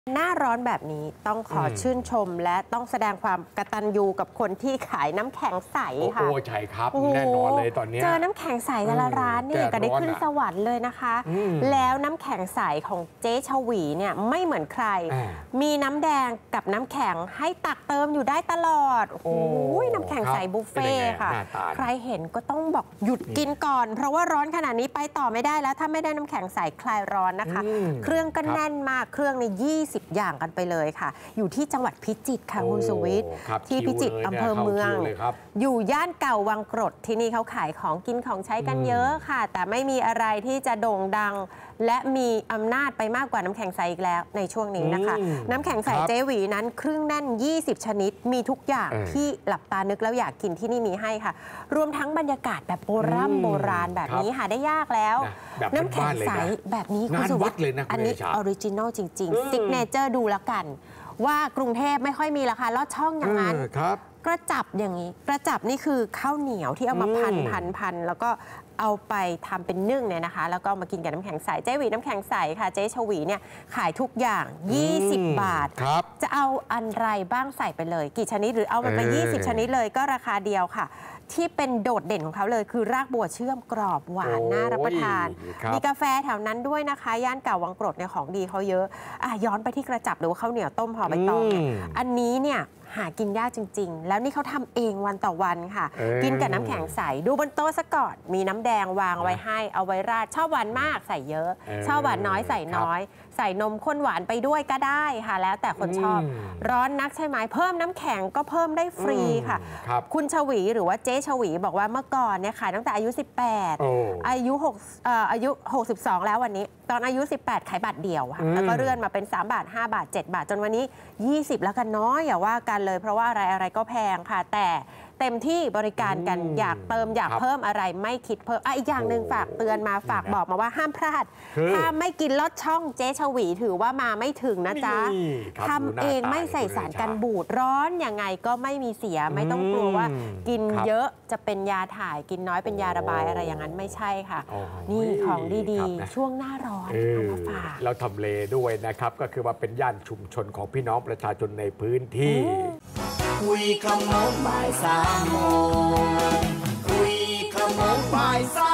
หน้าร้อนแบบนี้ต้องขอชื่นชมและต้องแสดงความกตัญญูกับคนที่ขายน้ำแข็งใสค่ะโอ้ใช่ครับแน่นอนเลยตอนนี้เจอน้ำแข็งใสแต่ละร้านเนี่ยก็ได้ขึ้นสวรรค์เลยนะคะแล้วน้ำแข็งใสของเจ๊ชวีเนี่ยไม่เหมือนใครมีน้ำแดงกับน้ำแข็งให้ตักเติมอยู่ได้ตลอดโอ้ยน้ำแข็งใสบุฟเฟ่ค่ะใครเห็นก็ต้องบอกหยุดกินก่อนเพราะว่าร้อนขนาดนี้ไปต่อไม่ได้แล้วถ้าไม่ได้น้ำแข็งใสคลายร้อนนะคะเครื่องก็แน่นมากเครื่องใน20อย่างกันไปเลยค่ะอยู่ที่จังหวัดพิจิตรค่ะคุณสุวิทย์ที่พิจิตรอำเภอเมืองอยู่ย่านเก่าวังกรดที่นี่เขาขายของกินของใช้กันเยอะค่ะแต่ไม่มีอะไรที่จะโด่งดังและมีอำนาจไปมากกว่าน้ำแข็งใสอีกแล้วในช่วงนี้นะคะน้ำแข็งใสเจหวีนั้นเครื่องแน่น20ชนิดมีทุกอย่างที่หลับตานึกแล้วอยากกินที่นี่มีให้ค่ะรวมทั้งบรรยากาศแบบโบราณแบบนี้หาได้ยากแล้วน้ำแข็งใสแบบนี้คุณสุวิทย์อันนี้ออริจินอลจริงๆซิกเนเจอร์ดูแล้วกันว่ากรุงเทพไม่ค่อยมีราคาลอดช่องอย่างนั้นกระจับอย่างนี้กระจับนี่คือข้าวเหนียวที่เอามาพันแล้วก็เอาไปทำเป็นนึ่งเนี่ยนะคะแล้วก็มากินกับน้ำแข็งใสเจ๊หวีน้ำแข็งใสค่ะเจ๊ชวีเนี่ยขายทุกอย่าง20 บาทจะเอาอันไรบ้างใส่ไปเลยกี่ชนิดหรือเอามันไป20ชนิดเลยก็ราคาเดียวค่ะที่เป็นโดดเด่นของเขาเลยคือรากบัวเชื่อมกรอบหวานน่ารับประทานมีกาแฟแถวนั้นด้วยนะคะย่านเก่าวังกรดเนี่ยของดีเขาเยอะย้อนไปที่กระจับหรือว่าข้าวเหนียวต้มห่อใบตองเนี่ยอันนี้เนี่ยหากินยากจริงๆแล้วนี่เขาทำเองวันต่อวันค่ะกินกับน้ำแข็งใสดูบนโต๊ะซะก่อนมีน้ำแดงวางไว้ให้เอาไว้ราดชอบหวานมากใส่เยอะชอบหวานน้อยใส่น้อยใส่นมข้นหวานไปด้วยก็ได้ค่ะแล้วแต่คนชอบร้อนนักใช่ไหมเพิ่มน้ำแข็งก็เพิ่มได้ฟรีค่ะคุณชวีหรือว่าเจ๊ชวีบอกว่าเมื่อก่อนเนี่ยขายตั้งแต่อายุ18อายุ62แล้ววันนี้ตอนอายุ 18ขายบาทเดียวค่ะแล้วก็เลื่อนมาเป็น3 บาท5 บาท7 บาทจนวันนี้20แล้วกันน้อยอย่าว่ากันเลยเพราะว่าอะไรก็แพงค่ะแต่เต็มที่บริการกันอยากเติมอยากเพิ่มอะไรไม่คิดเพิ่มอีกอย่างหนึ่งฝากเตือนมาฝากบอกมาว่าห้ามพลาดถ้าไม่กินลอดช่องเจ๊ชวีถือว่ามาไม่ถึงนะจ๊ะทำเองไม่ใส่สารกันบูดร้อนยังไงก็ไม่มีเสียไม่ต้องกลัวว่ากินเยอะจะเป็นยาถ่ายกินน้อยเป็นยาระบายอะไรอย่างนั้นไม่ใช่ค่ะนี่ของดีๆช่วงหน้าร้อนเอามาฝากเราทำเลด้วยนะครับก็คือว่าเป็นย่านชุมชนของพี่น้องประชาชนในพื้นที่คุยขโมงบ่าย3 โมงคุยขโมงบ่าย3